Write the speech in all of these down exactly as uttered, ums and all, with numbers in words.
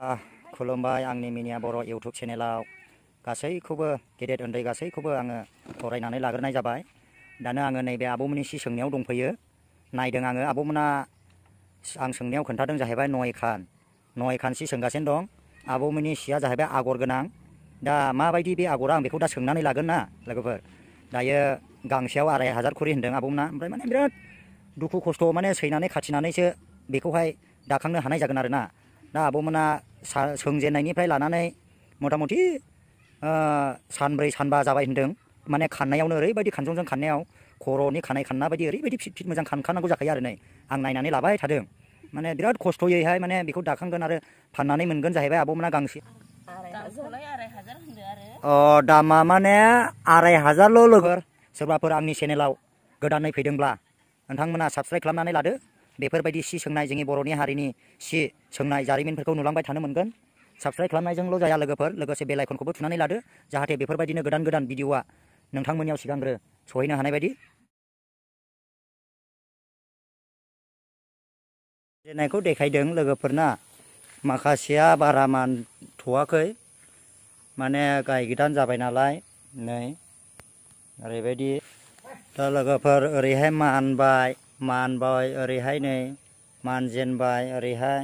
खुलुमबाय आंनि मिनिया बर' इउटुब चेनेलाव गासैखौबो गेदेर उन्दै गासैखौबो आङो फरायनानै लाग्रोनाय जाबाय। दानो आङो नैबे आब'मोननि सि सोंनायाव दंफैयो। नायदों आङो आब'मोना आं सोंनायाव खोन्थादों जाहैबाय नयखान नयखान सि सोंगासिनो दं। आब'मोननि सिया जाहैबाय आगर गोनां। दा माबायदि बे आगरा आं बेखौ दा सोंनानै लागोन ना लोगोफोर। दायो गांसेयाव आराय हाजार खरि होनदों आब'मोना। ओमफ्राय माने बिराद दुखु खस्थ' माने सैनानै खाथिनानैसो बेखौहाय दाखांनो हानाय जागोन आरोना। दा आब'मोना सोंजेननायनिफ्राय लानानै मथा मथि सानब्रै सानबा जाबाय होनदों। माने खाननायावनो ओरैबायदि खानजंजों खाननायाव खर'नि खानाय खानना बायदि ओरैबायदि फिट फिट मोजां खानखानांगौ जाखायो आरो नै आं नायनानै लाबाय थादों। माने बिराद खस्थ'यैहाय माने बेखौ दाखांगोन आरो फाननानै मोनगोन जाहैबाय आब'मोना गांसे। अ दामा माने आराय हाजारल' लोगोफोर। सोरबाफोर आंनि चेनेलाव गोदानै फैदोंब्ला नोंथांमोना साबस्क्राइब खालामनानै लादो। बेफोरबायदि सि सोंनाय जोंनि बर'नि हारिनि सि सोंनाय जारिमिनफोरखौ नुलांबाय थानो मोनगोन। साबस्क्राइब खालामनायजोंल' जाया लोगोफोर, लोगोसे बेल आइकनखौबो थुनानै लादो जाहाथे बेफोरबायदिनो गोदान गोदान भिडिअआ नोंथांमोननियाव सिगांग्रो सहैनो हानाय बायदि। जेनायखौ देखायदों लोगोफोरना माखासेया बारा मानथ'वाखै माने गायगोदान जाबाय नालाय नै ओरैबायदि। दा लोगोफोर ओरैहाय मानबाय मानबाय ओरैहाय नै मानजेनबाय ओरैहाय।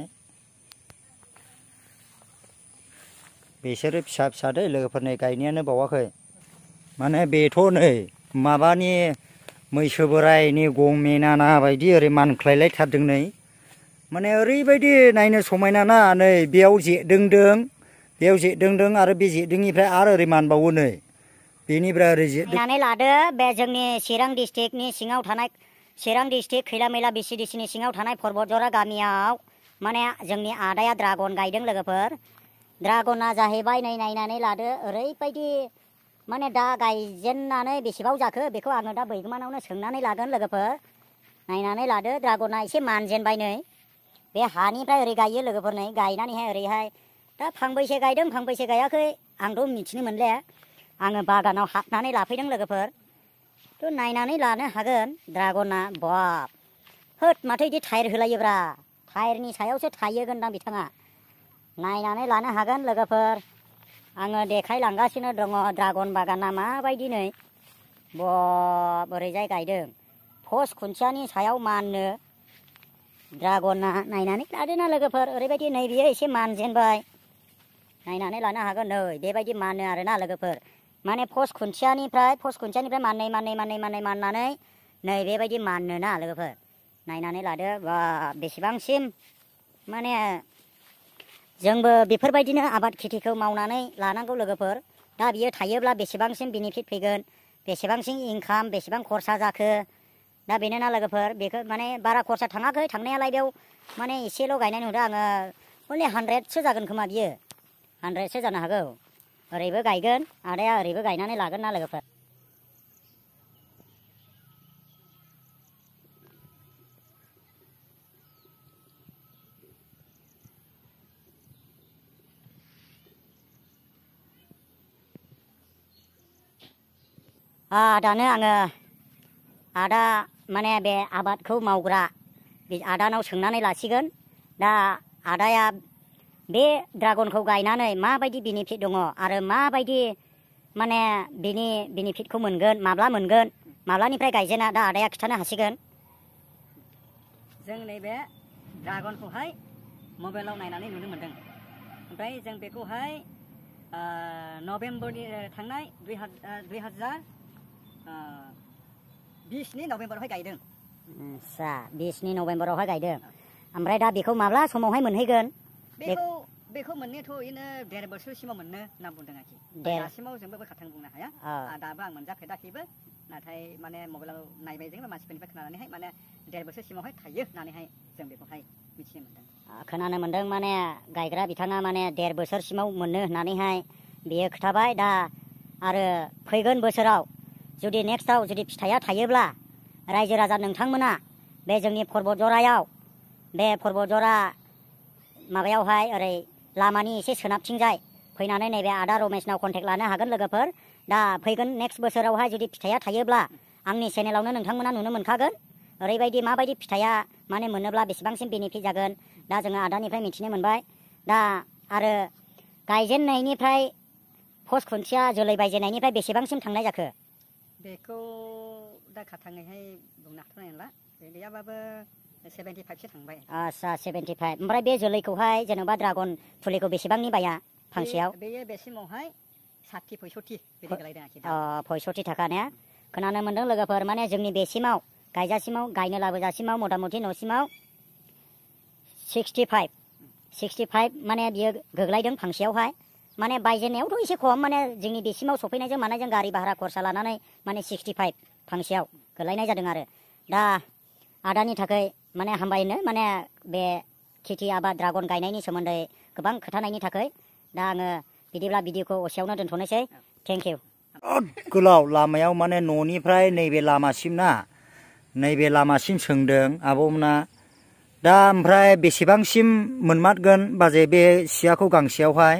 बिसोरो फिसा फिसा दै लोगोफोरनि गायनायानो बावाखै। माने बेथ' नै माबानि मैसो बोरायनि गं मेनाना बायदि ओरै मानख्लायलायथारदों नै। माने ओरैबायदि नायनो समायना ना नै बेयाव जेदोंदों बेयाव जेदोंदों आरो बे जेदोंनिफ्राय आरो ओरै मानबावो नै बेनिफ्राय ओरै जेदनानै लादो। बे जोंनि चिरां डिस्ट्रिक्टनि सिङाव थानाय चिरां डिस्ट्रिक्ट खैला मैला बिसिडिसिनि सिङाव थानाय परबतजरा गामियाव माने जोंनि आदाया ड्रागन गायदों लोगोफोर। ड्रागना जाहैबाय नै नायनानै लादो ओरैबायदि माने दा गायजेननानै बेसेबां जाखो बेखौ आङो दा बैगोमानावनो सोंनानै लागोन लोगोफोर। नायनानै लादो ड्रागना एसे मानजेनबाय नै बे हानिफ्राय ओरै गायो लोगोफोर। नै गायनानैहाय ओरैहाय दा फांबैसे गायदों फांबैसे गायाखै आंथ' मिथिनो मोनले। आङो बागानाव हाबनानै लाफैदों लोगोफोर। थ' नायनानै लानो हागोन ड्रागना बाब होद माथो बिदि टायार होलायोब्रा। टायारनि सायावसो थायोगोनदां बिथाङा। नायनानै लानो हागोन लोगोफोर। आङो देखायलांगासिनो दङ ड्रागन बागाना माबायदि नै बाब ओरैजाय गायदों पस्ट खुन्थियानि सायाव माननो ड्रागना। नायनानै लादोना लोगोफोर ओरैबायदि नै बियो एसे मानजेनबाय। नायनानै लानो हागोन नै बेबायदि मानो आरोना लोगोफोर। माने पस्ट खुन्थियानिफ्राय पस्ट खुन्थियानिफ्राय माननै माननै माननै माननै माननानै नै बेबायदि माननो ना लोगोफोर। नायनानै लादो बा बेसेबांसिम माने जोंबो बेफोरबायदिनो आबाद खेथिखौ मावनानै लानांगौ लोगोफोर। दा बियो थायोब्ला बेसेबांसिम बेनिफिट फैगोन बेसेबांसिम इनकाम बेसेबां खरसा जाखो दा बेनोना लोगोफोर। बेखौ माने बारा खरसा थाङाखै थांनायालाय बेयाव माने एसेल' गायनाय नुदों आङो। अनलि हानद्रेदसो जागोन खोमा बियो हानद्रेदसो जानो हागौ। ओरैबो गायगोन आदाया ओरैबो गायनानै लागोन ना लोगोफोर। दानो आङो आदा माने बे आबादखौ मावग्रा बे आदानाव सोंनानै लासिगोन। दा आदाया बे ड्रागनखौ गायनानै माबायदि बेनिफिट दङ आरो माबायदि माने बिनि बेनिफिटखौ मोनगोन माब्ला मोनगोन माब्लानिफ्राय गायजेना दा आदाया खिन्थानो हासिगोन। जों नैबे ड्रागनखौहाय मबाइलाव नायनानै नुनो मोनदों। ओमफ्राय जों बेखौहाय नभेम्बरनि थांनाय दुइ हाजार बिसनि नभेम्बरावहाय गायदों। आदसा बिसनि नभेम्बरावहाय गायदों। ओमफ्राय दा बेखौ माब्ला समावहाय मोनहैगोन? बेखौ बेखौ मोननायाथ' ओरैनो देर बोसोरसिमाव मोननो होनना बुंदों आरोखि। दासिमाव जोंबो खाथां बुंनो हाया। दाबो आं मोनजाफेराखैबो नाथाय माने मबाइलाव नायबाय जों मानसिफोरनिफ्राय खोनानानैहाय माने देर बोसोरसिमावहाय थायो होननानैहाय जों बेखौहाय मिथिनो मोनदों। खोनानो मोनदों माने गायग्रा बिथाङा माने देर बोसोरसिमाव मोननो होननानैहाय बेयो खोथाबाय। दा आरो फैगोन बोसोराव जुदि नेक्स्टआव जुदि फिथाइया थायोब्ला रायजो राजा नोंथांमोना बे जोंनि परबतजरायाव बे परबतजरा माबायावहाय ओरै लामानि एसे सोनाबथिंजाय फैनानै नैबे आदा रमेशनाव कन्टेक्ट लानो हागोन लोगोफोर। दा फैगोन नेक्स्ट बोसोरावहाय जुदि फिथाइया थायोब्ला आंनि चेनेलावनो नोंथांमोना नुनो मोनखागोन। ओरैबायदि माबायदि फिथाइया माने मोनोब्ला बेसेबांसिम बेनिफिट जागोन दा जोङो आदानिफ्राय मिथिनो मोनबाय। दा आरो गायजेननायनिफ्राय पस्ट खुन्थिया जोलै बायजेननायनिफ्राय बेसेबांसिम थांनाय जाखो? बेखौ दा खाथाङैहाय बुंनो हाथ'नाय नंला गैयाबाबो सेभेन्टि फाइभसो थांबाय। आच्छा सेभेन्टि फाइभ। ओमफ्राय बे जोलैखौहाय जेनेबा ड्रागन फुलिखौ बेसेबांनि बाया फांसेयाव? बेयो बेसिमावहाय साथि पयसट्टि बिदि गोलैदों आरोखि। अ पयसट्टि थाखा ने? खोनानो मोन्दों लोगोफोर माने जोंनि बेसिमाव गायजासिमाव गायनो लाबोजासिमाव मथा मथि न'सिमाव सिक्सटि फाइभ सिक्सटि फाइभ माने बियो गोग्लैदों फांसेयावहाय। माने बायजेननायावथ' एसे खम माने जोंनि बेसिमाव सफैनायजों मानायजों गारि भारा खरसा लानानै माने सिक्सटि फाइभ फांसेयाव गोलैनाय जादों आरो। दा आदानि थाखाय माने हामबायनो माने बे खेथि आबाद ड्रागन गायनायनि सोमोन्दै गोबां खोथानायनि थाखाय। दा आङो बिदिब्ला भिडिअखौ एसेयावनो दोनथ'नोसै। Thank you. गोलाव लामायाव माने न'निफ्राय नैबे लामासिम ना नैबे लामासिम सोंदों आब'मोना। दा ओमफ्राय बेसेबांसिम मोनमारगोन बाजै बे सियाखौ गांसेयावहाय?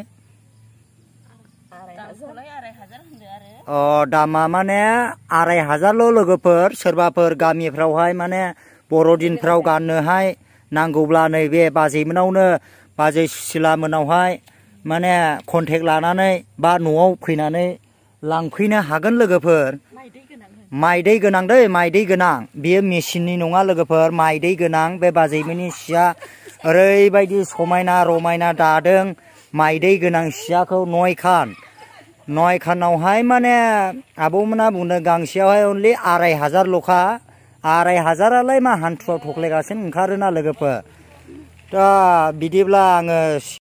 अ दामा माने आराय हाजारल' लोगोफोर। सोरबाफोर गामिफ्रावहाय माने बर'दिनफ्राव गाननोहाय नांगौब्ला नैबे बाजैमोनावनो बाजै सुसिला मोनावहाय माने कन्टेक्ट लानानै बा न'आव फैनानै लांफैनो हागोन लोगोफोर। माइदै गोनां दै माइदै गोनां बेयो मेचिननि नङा लोगोफोर माइदै गोनां। बे बाजैमोननि सिया ओरैबायदि समायना रमायना दादों माइदै गोनां सियाखौ नयखान नयखानावहाय माने आब'मोना बुंदों गांसेयावहाय अनलि आराय हाजारल'खा। आराय हाजारालाय मा हान्थुआव थख्लायगासिनो ओंखारोना लोगोफोर। दा बिदिब्ला आङो